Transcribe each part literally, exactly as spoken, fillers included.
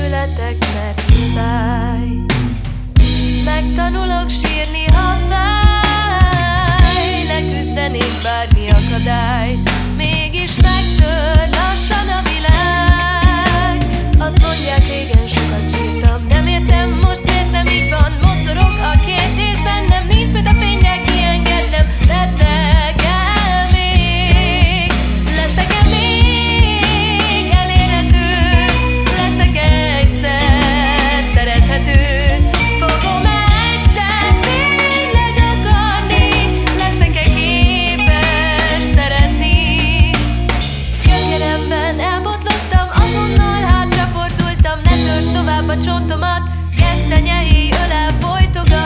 születek, mert muszáj. Megtanulok sírni, ha fáj, leküzdenék bármi akadályt, mégis megtör lassan a világ. Azt mondják, régen sokat sírtam, nem értem most, miért nem így van. Mocorog a kérdés bennem, nincs mit a fénynek kiengednem. Leszek-e még, leszek-e még elérhető, leszek-e egyszer szerethető, fogom-e egyszer tényleg akarni, leszek-e képes szeretni. Gyökeremben elbotlottam, azonnal hátrafordultam, ne tört tovább a csontomat, gesztenyehéj ölel folytogat.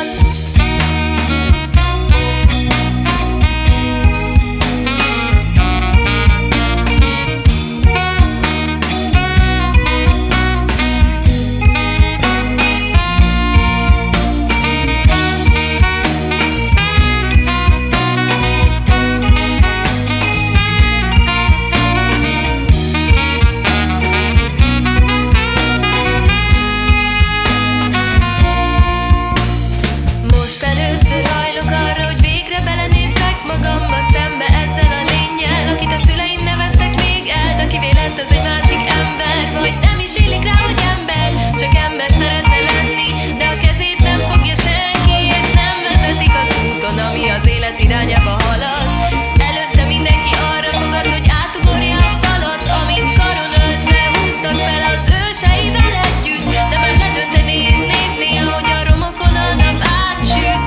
Most először hajlok arra, hogy végre belenézzek magamba szembe ezzel a lénnyel, akit a szüleim neveztek még el, de kivé lett az egy másik ember, vagy nem is illik rá, hogy ember, csak ember szeretne lenni, de a kezét nem fogja senki, és nem vezetik az úton, ami az élet irányába halad. Előtte mindenki arra fogad, hogy átugorja a falat, amit karon öltve húztak fel az őseivel együtt, de már ledönteni és nézni, ahogy a romokon a nap átsüt.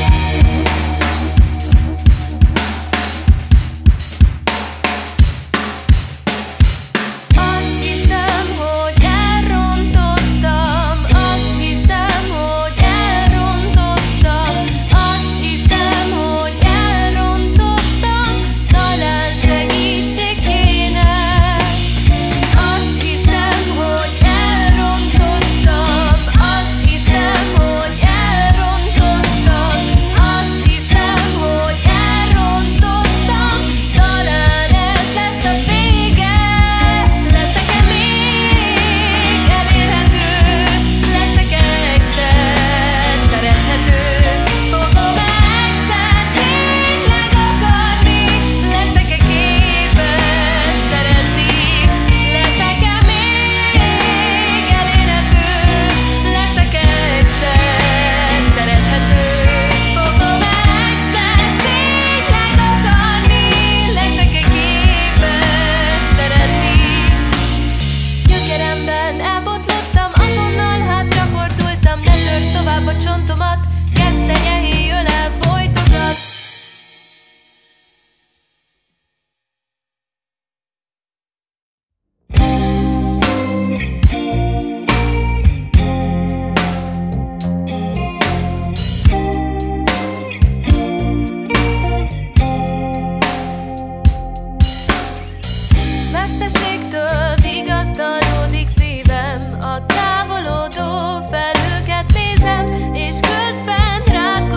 Azt hiszem, hogy elrontottam, azt hiszem, hogy elrontottam, azt hiszem, hogy elrontottam, talán segítség kéne. Azt hiszem, hogy elrontottam, azt hiszem, hogy elrontottam, azt hiszem, hogy elrontottam, talán ez lesz a vége. Leszek-e még elérhető, leszek-e egyszer szerethető, fogom-e egyszer tényleg akarni, leszek-e képes szeretni, leszek-e még elérhető, leszek-e egyszer szerethető, fogom-e egyszer tényleg akarni, leszek-e képes szeretni. Gyökeremben elbotlottam, azonnal hátrafordultam, ne tört tovább a csontomat, gesztenyehéj ölel folytogat. Veszteségtől vigasztalódik szívem, a távolodó felhőket nézem, és közben rád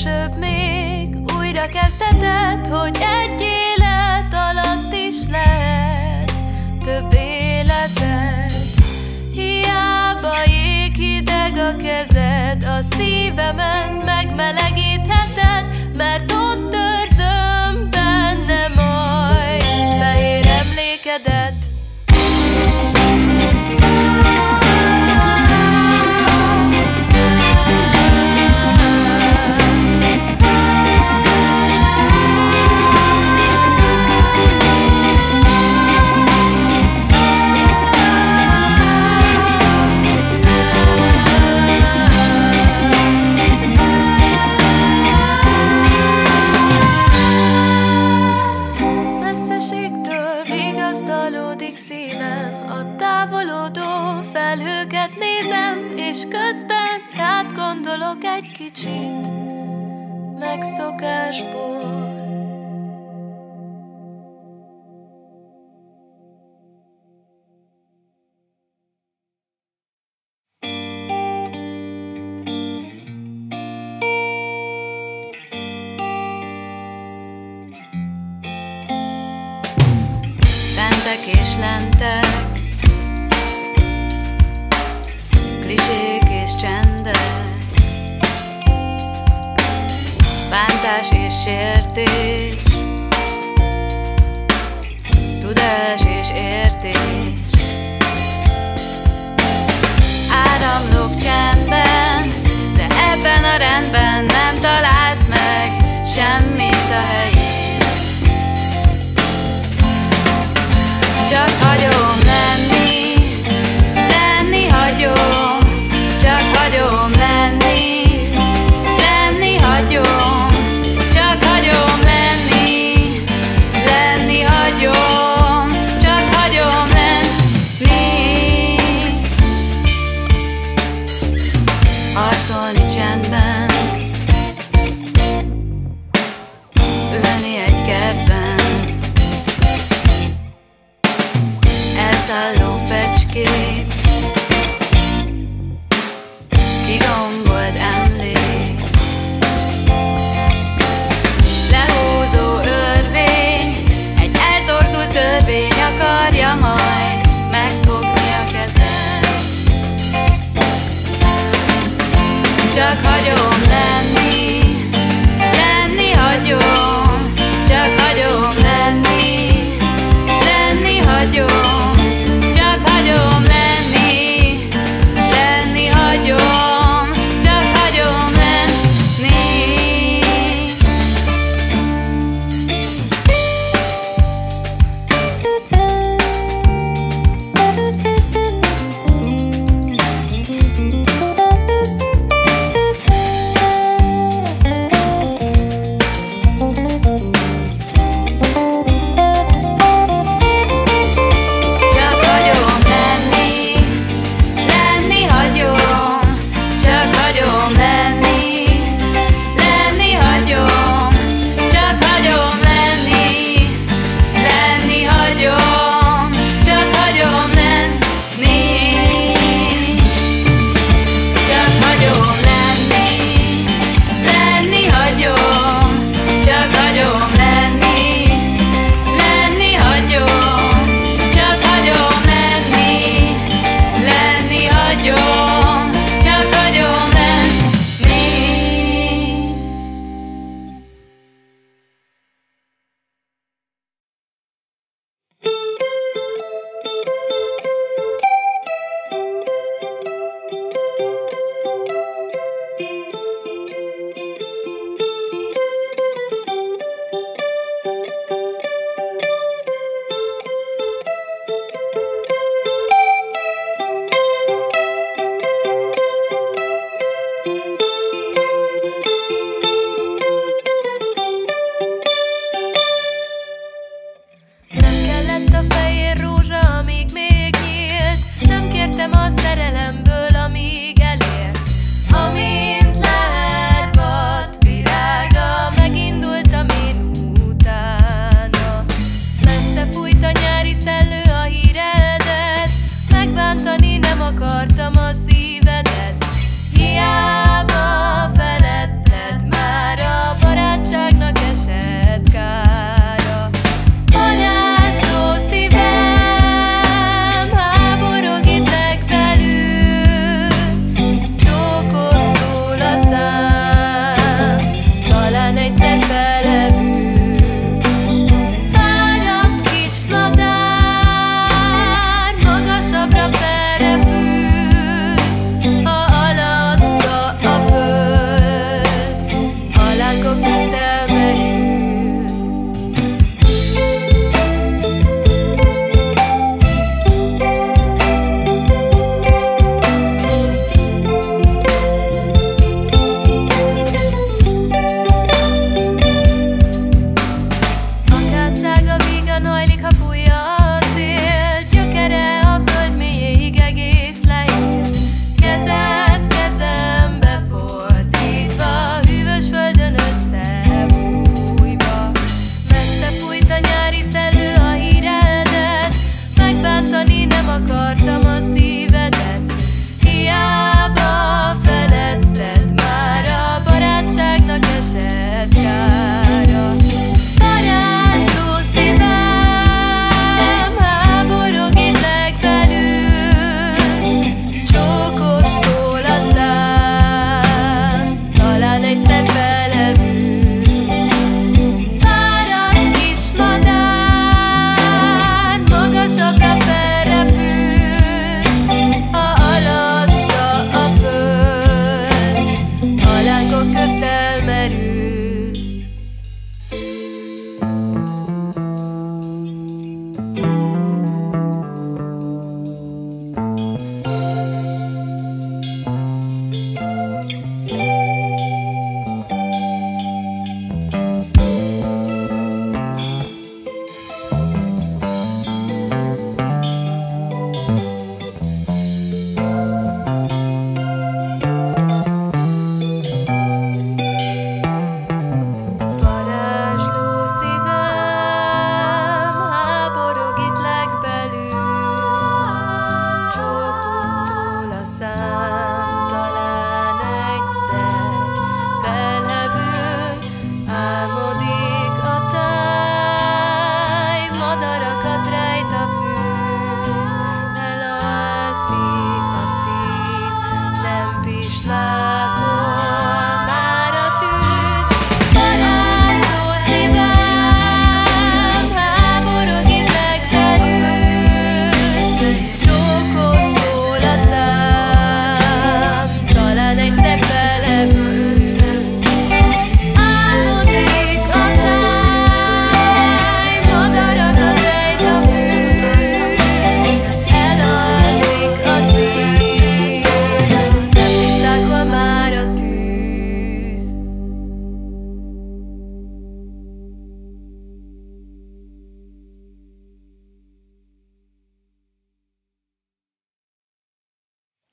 később még újra kezdheted, hogy egy élet alatt is lehet több életed. Hiába jéghideg a kezed, a szívemen megmelegítheted, mert ott őrzöm benne majd fehér emlékedet. Szívem, a távolodó felhőket nézem, és közben rád gondolok egy kicsit megszokásból. Fentek és lentek, klisék és csendek, bántás és sértés, tudás és értés. Áramlok csendben, de ebben a rendben nem találsz meg semmit a helyén. Csak hagyom lenni, lenni hagyom, csak hagyom lenni, lenni hagyom, csak hagyom lenni, lenni hagyom, csak hagyom lenni. Harcolni csendben,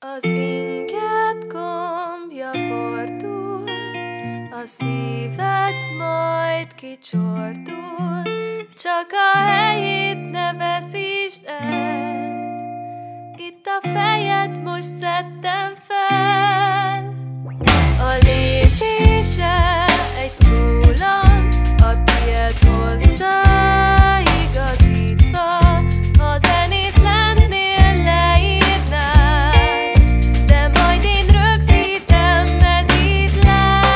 Az inget gombja fordul, a szíved majd kicsordul, csak a helyét ne veszítsd el. Itt a fejed most szedtem fel. A lépése egy szólam, a tiéd hozzáigazítva. Ha zenész lennél, leírnád, de majd én rögzítem, ez így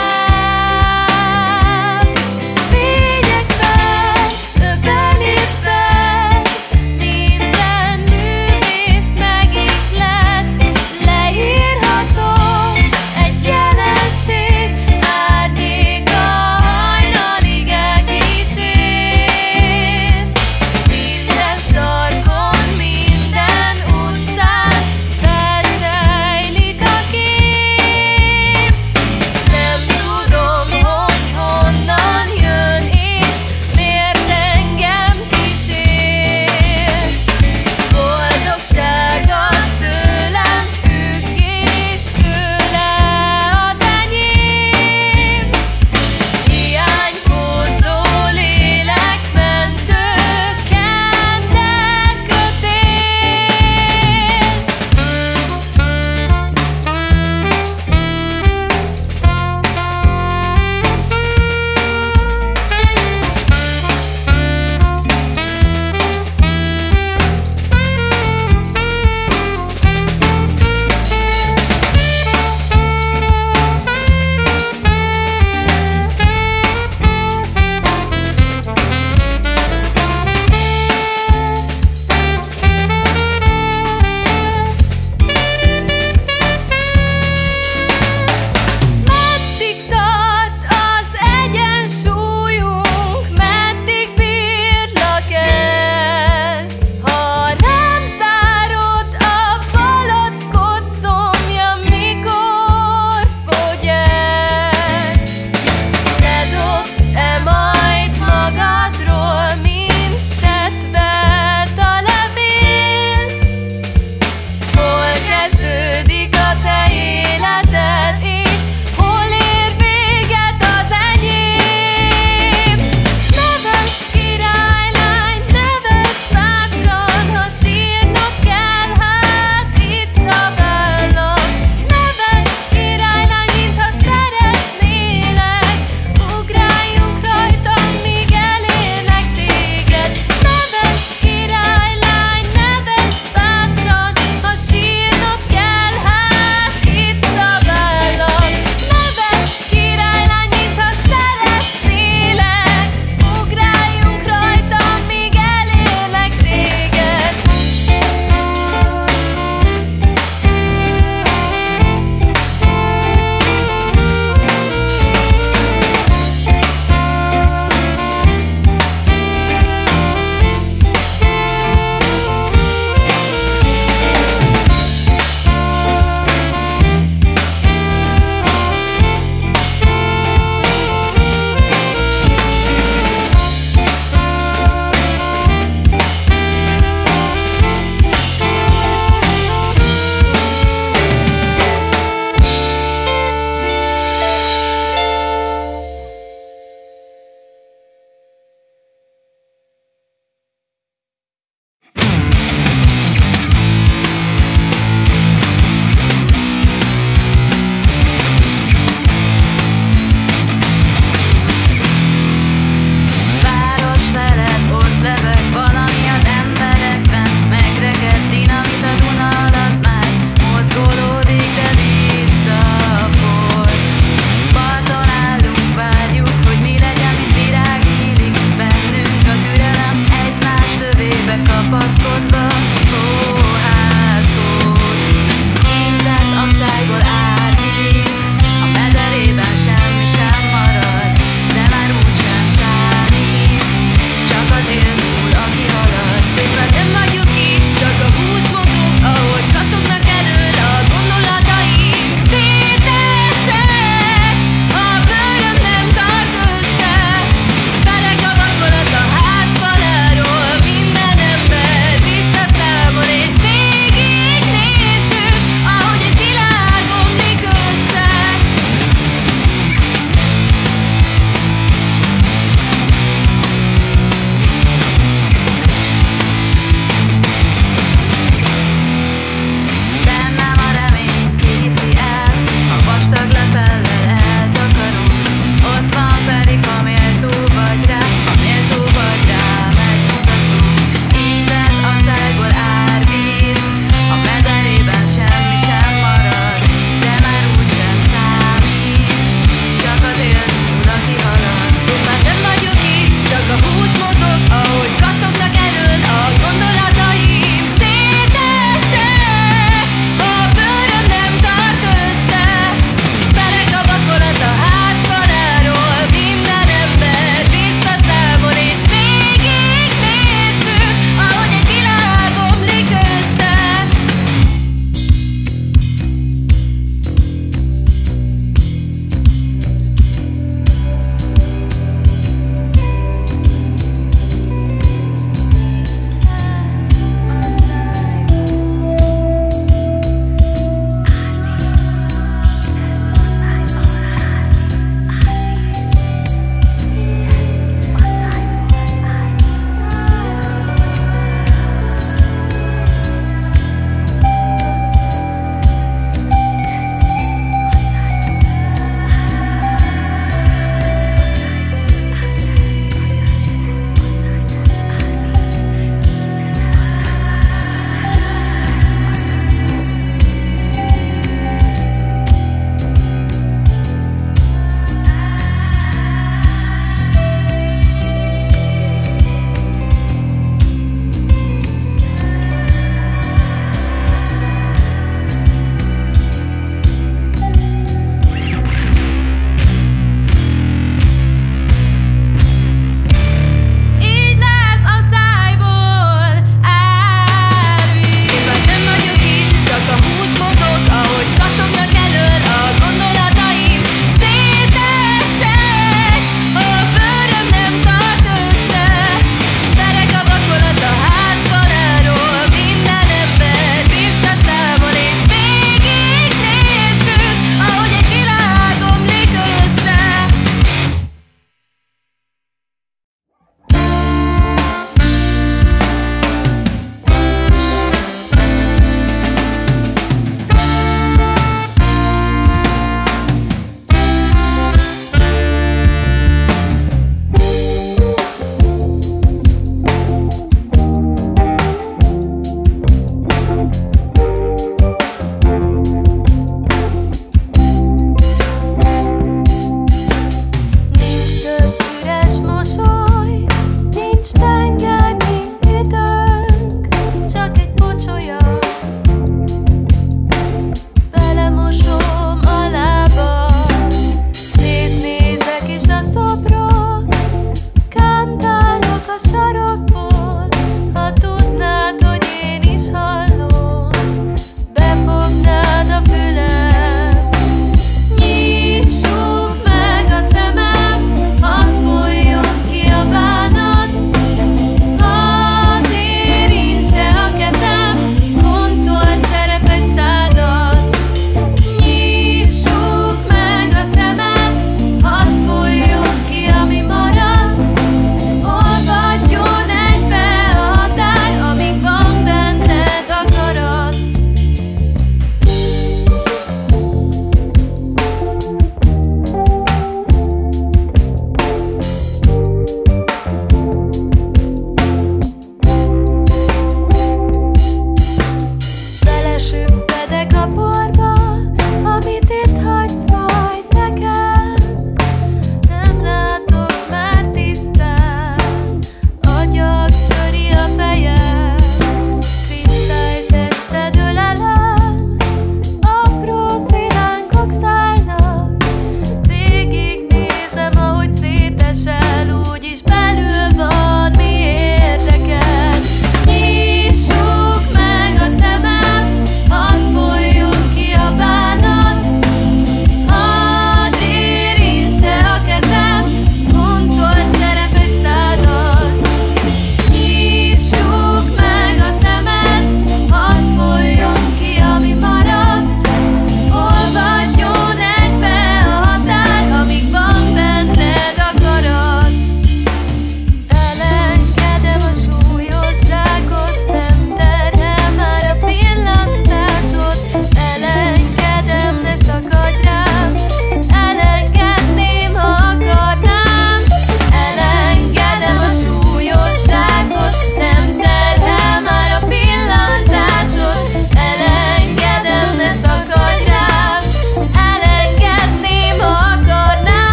lám. Vigyek fel, belép be, minden művészt megihlet. Leírhatom egy jelenség árnyékát.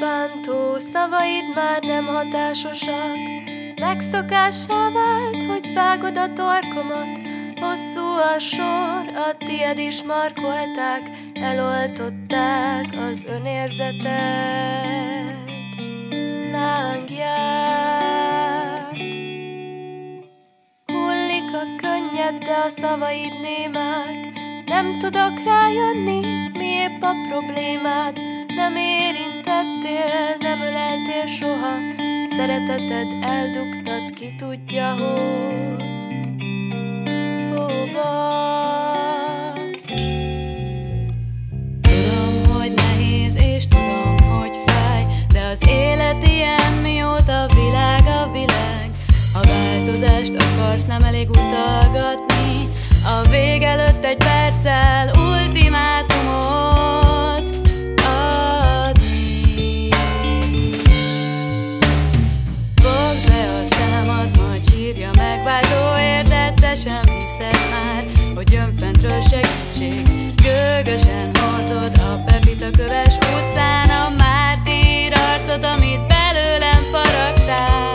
bántó szavaid már nem hatásosak. Megszokássá vált, hogy vágod a torkomat. Hosszú a sor, a tied is markolták, eloltották az önérzeted lángját. Hullik a könnyed, de a szavaid némák. Nem tudok rájönni, mi épp a problémád. Nem érintettél, nem öleltél soha. Szereteted eldugtad, ki tudja, hogy hova. Tudom, hogy nehéz, és tudom, hogy fáj, de az élet ilyen, mióta világ a világ. Ha változást akarsz, nem elég utalgatni, a vég előtt egy perccel ultimátumot adni. Fogd be a számat, majd sírja megváltó érted, de sem hiszed már, hogy jön fentről segítség. Gőgösen hordod a Pepita köves utcán a mártír arcot, amit belőlem faragtál.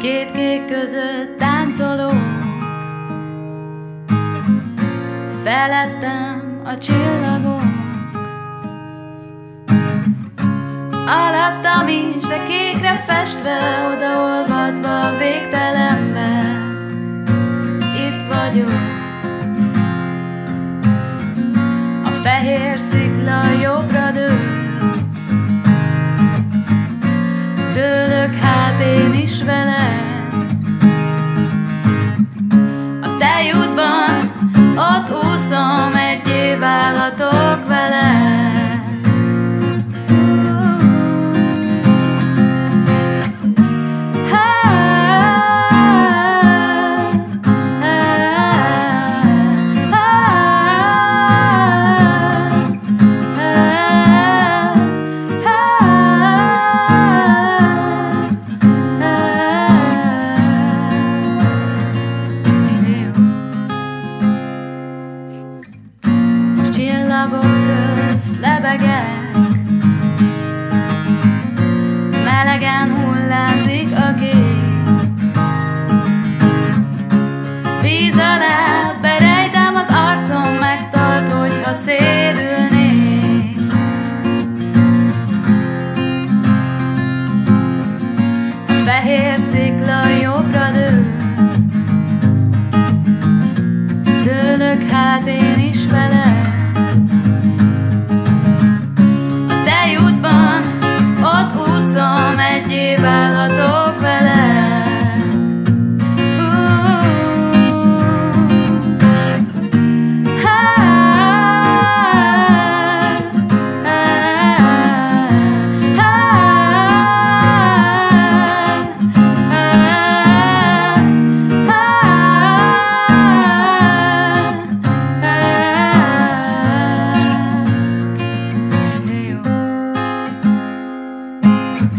két kék között táncolunk, felettem a csillagunk, alattam is, de kékre festve, odaolvadva a végtelenbe. Itt vagyok, a fehér szikla jobbra dől, dőlök hát én is veled. A tejútban ott úszom, egyé válhatok veled. Csillagok közt lebegek, melegen hullámzik a kép. Víz alá berejtem az arcom, megtart, hogyha szédülnék. A fehér szikla jobbra dől, dőlök hát én is veled. Ott úszom, egyé válhatok veled.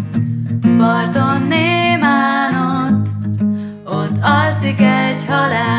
Parton némán ott, ott alszik egy halál.